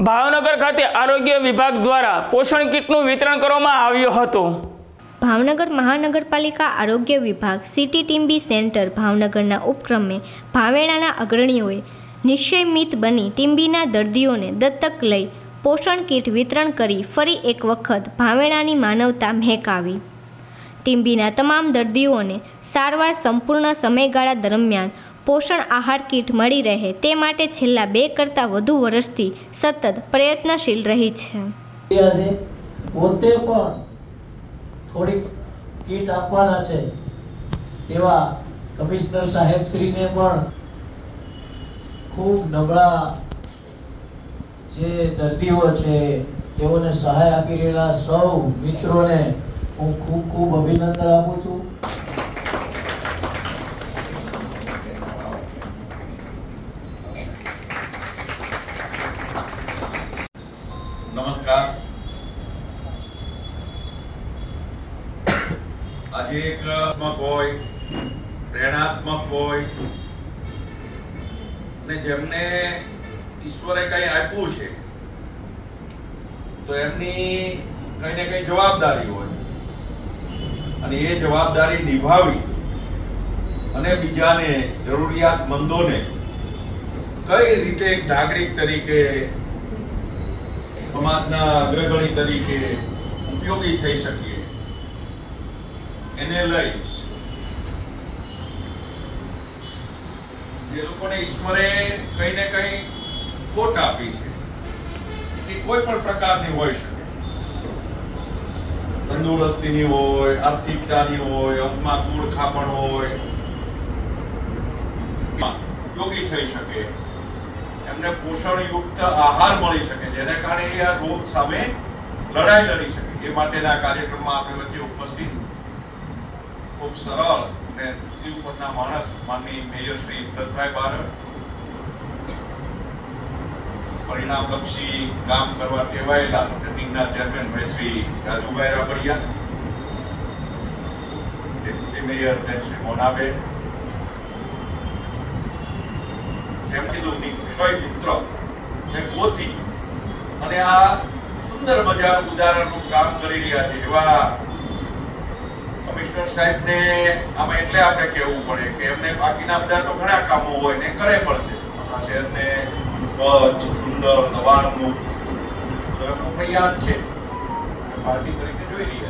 ભાવનગર ખાતે આરોગ્ય વિભાગ દ્વારા પોષણ કીટનું વિતરણ કરવામાં આવ્યું હતું। ભાવનગર મહાનગરપાલિકા આરોગ્ય વિભાગ સિટી ટીમ્બી સેન્ટર ભાવનગરના ઉપક્રમે ભાવેણાના અગ્રણીઓએ નિશ્ચયમિત બની ટીમ્બીના દર્દીઓને દત્તક લઈ પોષણ કીટ વિતરણ કરી ફરી એક વખત ભાવેણાની માનવતા મહેકાવી। ટીમ્બીના તમામ દર્દીઓને સારવાર સંપૂર્ણ સમયગાળા દરમિયાન પોષણ આહાર કીટ મળી રહે તે માટે છેલ્લા 2 કરતાં વધુ વર્ષથી સતત પ્રયત્નશીલ રહી છે। પોતે પણ થોડી કીટ આપવાના છે એવા કમિશનર સાહેબ શ્રીને પણ ખૂબ નબળા જે દર્દીઓ છે તેઓને સહાય આપી રહેલા સૌ મિત્રોને હું ખૂબ ખૂબ અભિનંદન આપું છું। नमस्कार। आज एक होय प्रेरणात्मक होय ने जेमने ईश्वरे कई आप्યું છે તો એમની કઈ ને કઈ જવાબદારી હોય અને એ જવાબદારી નિભાવી અને બીજાને જરૂરિયાતમંદોને કઈ રીતે એક નાગરિક તરીકે समाजना अग्रगणी तरीके उपयोगी थई सके एने लई जे लोकोने ईश्वरे कई ने कई खोट आपी छे कि कोई पण प्रकारनी होई शके, तंदुरस्तीनी होय, आर्थिकतानी होय, अंगमां कूड़खापण होय, योगी थई शके, एमने पोषण युक्त आहार मળી શકે જેના કારણે આ રોગ સામે લડાઈ લડી શકે એ માટેના કાર્યક્રમમાં આપણી વચ્ચે ઉપસ્થિત ખૂબ સરળ અને ધરતી ઉપરના માણસ માનની મેયર શ્રી ભરતભાઈ બારડ, પરિણામલક્ષી કામ કરવા ટેવાયેલા ટ્રેનિંગના ચેરમેન ભાઈ શ્રી રાજુભાઈ રાબડિયા, ડેપ્યુટી મેયર શ્રી મોનાબેન, જેમ કીધું નિક્ષય મિત્ર ને ગોતી અને આ સુંદર મજાનું ઉદાહરણનું કામ કરી રહ્યા છે એવા કમિશનર સાહેબને આમાં એટલે આપણે કહેવું પડે કે એમને બાકીના બધા તો ઘણા કામો હોય ને કરે પણ છે આપણા શહેરને સ્વચ્છ સુંદર દબાણમુક્ત તો એમનો પ્રયાસ છે પાર્ટી તરીકે જોઈ રહ્યા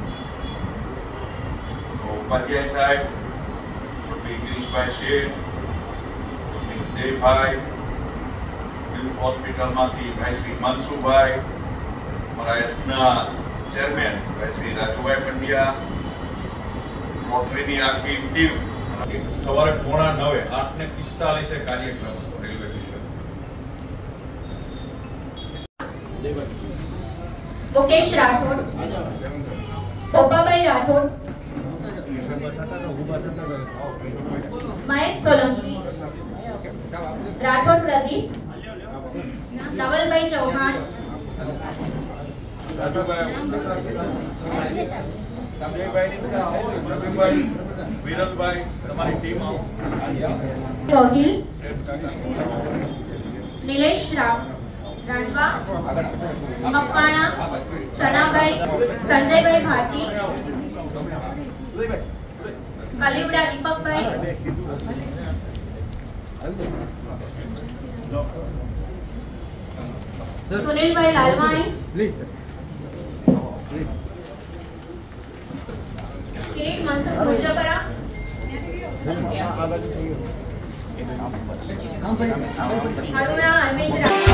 છે। ઉપાધ્યાય સાહેબ, ગિરીશભાઈ શેઠ, દેવભાઈ, હોસ્પિટલ માંથી ભાઈ શ્રી મનસુભાઈ, અમારા એસના ચેરમેન ભાઈ શ્રી રાજુભાઈ પંડ્યા, રોટરીની આખી ટીમ સવારે 8:45 8:45 કાર્યક્રમ રેલવે સ્ટેશન मुकेश राठौड़, पोपाबाई राठौड़, महेश सोलंकी, राठौड़ प्रदीप, नवलभाई चौहान, વીરલભાઈ તમારી ટીમ रोहिल, नीलेश राणवा, मकवाणा, चनाभाई, संजयभाई भारती, कलिवड़ा दीपकभाई, सुनील भाई लालवाणी, किरीट मनसुख भुजपरा, अरुणा अरविंद।